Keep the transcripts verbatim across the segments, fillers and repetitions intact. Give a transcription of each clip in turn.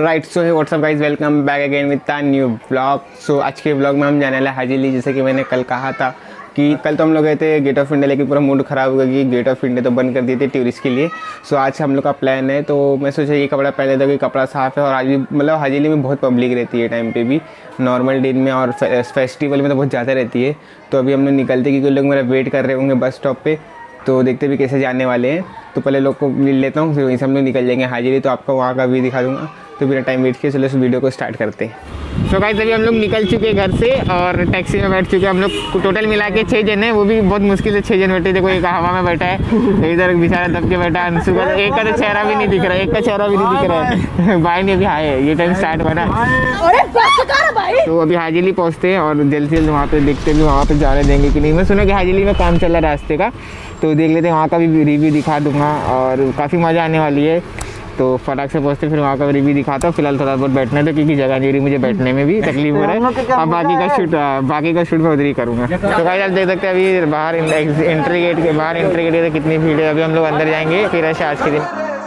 Alright, so है what's up guys, welcome back again with a new blog. So आज के blog में हम जाने वाले हाजीली। जैसे कि मैंने कल कहा था कि कल तो हम लोग गए थे गेट ऑफ इंडिया, लेकिन पूरा मूड ख़राब हो गया कि गेट ऑफ इंडिया तो बंद कर दिए थे टूरिस्ट के लिए। सो आज हम लोग का प्लान है, तो मैं सोचा कि कपड़ा पहन लेता हूँ कि कपड़ा साफ़ है। और आज भी मतलब हाजीली में बहुत पब्लिक रहती है टाइम पे भी, नॉर्मल दिन में और फेस्टिवल में तो बहुत ज़्यादा रहती है। तो अभी हम लोग निकलते क्योंकि लोग मेरा वेट कर रहे होंगे बस स्टॉप पे, तो देखते भी कैसे जाने वाले हैं। तो पहले लोग को मिल लेता हूँ, फिर वहीं से हम लोग निकल जाएंगे हाजीली। तो आपको वहाँ का भी दिखा दूँगा। तो बिना टाइम वेट किए चलो इस वीडियो को स्टार्ट करते हैं। तो गाइस अभी हम लोग निकल चुके हैं घर से और टैक्सी में बैठ चुके हैं। हम लोग टोटल मिला के छः जन हैं, वो भी बहुत मुश्किल से छः जन बैठे। देखो एक हवा में बैठा है, इधर बेचारा दब के बैठा है अंशु का, एक का तो चेहरा भी नहीं दिख रहा है, एक का चेहरा भी नहीं दिख रहा है। भाई ने अभी आए, ये टाइम स्टार्ट बना। तो अभी हाजीली पहुँचते हैं और जल्द से जल्द वहाँ पे देखते भी वहाँ पे जाने देंगे कि नहीं। मैं सुना कि हाजीली में काम चल रहा है रास्ते का, तो देख लेते हैं, वहाँ का भी रिव्यू दिखा दूँगा और काफ़ी मज़ा आने वाली है। तो फटाक से पहुँचते फिर वहाँ का रिव्यू दिखाता हूँ। फिलहाल थोड़ा बहुत बैठना था क्योंकि जगह नहीं रही, मुझे बैठने में भी तकलीफ हो रहा है। अब बाकी का शूट बाकी का शूट मैं उधर ही करूँगा। तो गाइस आप देख सकते हैं अभी बाहर एंट्री गेट के बाहर एंट्री गेट कितनी भीड़ है। अभी हम लोग अंदर जाएंगे, फिर ऐसे आज के दिन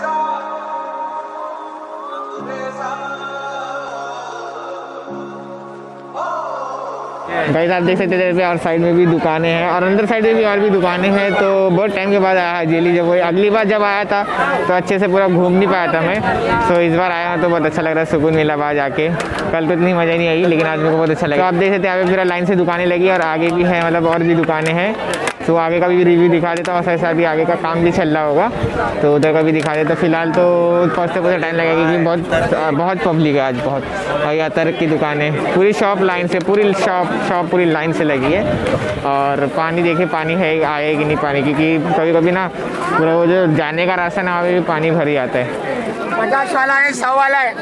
गाइस आप देख सकते हैं और साइड में भी दुकानें हैं और अंदर साइड में भी और भी दुकानें हैं। तो बहुत टाइम के बाद आया हाजीली। जब वो अगली बार जब आया था तो अच्छे से पूरा घूम नहीं पाया था मैं, तो इस बार आया हूँ तो बहुत अच्छा लग रहा है, सुकून मिला बाहर जाके। कल तो इतनी मज़ा नहीं आई, लेकिन आज मेरे को बहुत अच्छा लगा। तो आप देख सकते हैं आगे पूरा लाइन से दुकानें लगी और आगे भी है, मतलब और भी दुकानें हैं। तो आगे का भी रिव्यू दिखा देता हूँ, साथ साथ भी आगे का काम भी चल रहा होगा तो उधर का भी दिखा देता। फिलहाल तो पहुँचते पहुँचते टाइम लगेगा क्योंकि बहुत बहुत पब्लिक है आज बहुत। और यहाँ तक की दुकानें पूरी शॉप लाइन से पूरी शॉप शॉप पूरी लाइन से लगी है। और पानी देखे पानी है आए कि नहीं पानी, क्योंकि कभी कभी ना पूरा वो जो जाने का रास्ता ना वहाँ भी पानी भर ही आता है। पचास वाला है, सौ वाला है।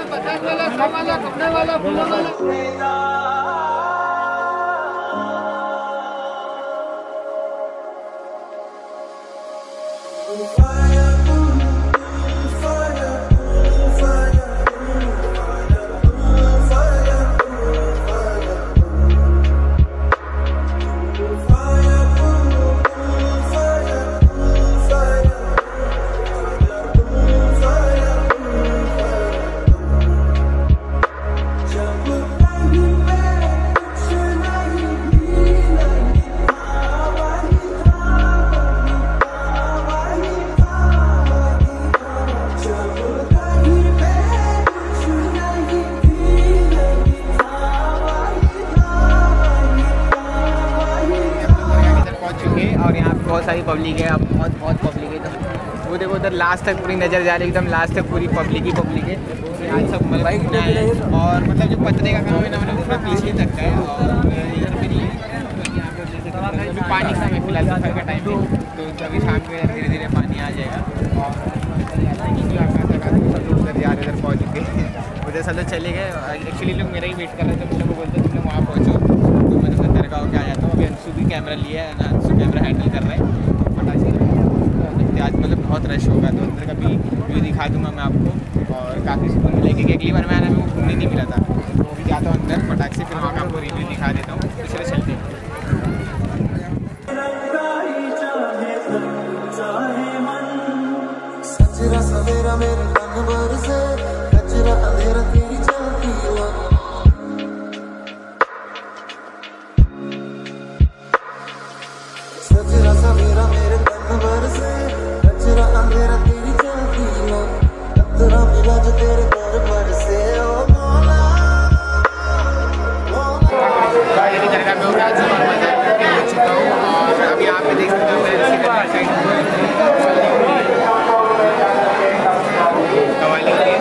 और यहाँ पे बहुत सारी पब्लिक है, अब बहुत बहुत पब्लिक है। तो वो देखो उधर लास्ट तक पूरी नज़र जा रही है, एकदम लास्ट तक पूरी पब्लिक ही पब्लिक है। आज सब मतलब है और मतलब जो पतरे का काम है ना, मतलब पूरा पीछे तक का है और इधर पे नहीं है। तो यहाँ पे अभी पानी का है, फिलहाल दोपहर का टाइम है, तो अभी शाम में धीरे धीरे पानी आ जाएगा। और यार इधर पहुँच गए, उधर सब लोग चले गए। एक्चुअली लोग मेरा ही वेट कर रहे थे, मुझे बोलते तुम लोग वहाँ पहुँचो, तो मैंने अंदर का होकर आ जाता हूँ। अभी अंशु भी कैमरा लिया है, अंशु कैमरा हैंडल कर रहा है। तो फटाक से आज मतलब बहुत रश होगा, तो अंदर का भी व्यू दिखा दूँगा मैं आपको। और काफ़ी सुकून मिलेगा क्योंकि अगली बार मैं आना मेरे को घूमने नहीं मिला था। तो अभी जाता हूँ अंदर फटाक से, फिर मैं आपको रिव्यू दिखा देता हूँ। दूसरे चलते हैं। सवेरा मेरे मन भर से कचरा अंधेरा तेरी चलती हो। सजरा सवेरा मेरे मन भर से कचरा अंधेरा तेरी चलती हो। कतरा मिला जो तेरे घर पर से ओ मौला मौला। ये जगह पे हो गया और मजा आ चुका हूँ। और अभी यहाँ पे देख सकते हो मेरे साइड कवाली के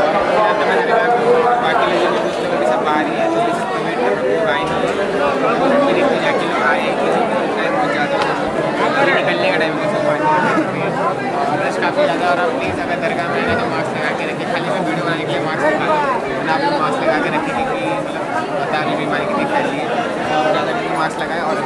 बाकी लोग दोस्तों को भी सब आ रही है, तो इसको वेट कर आए नहीं देखते जाके लोग आए कि बहुत ज़्यादा निकलने का टाइम सब पानी और रश काफ़ी ज़्यादा। और अब प्लीज़ अगर दरगाह में आए तो मास्क लगा के रखिए, खाली मैं वीडियो बनाने के लिए मास्क लगा दूँ, आप लोग मास्क लगा के रखेंगे कि मतलब बता रही बीमारी कितनी फैली है। ज़्यादा भी मास्क लगाए और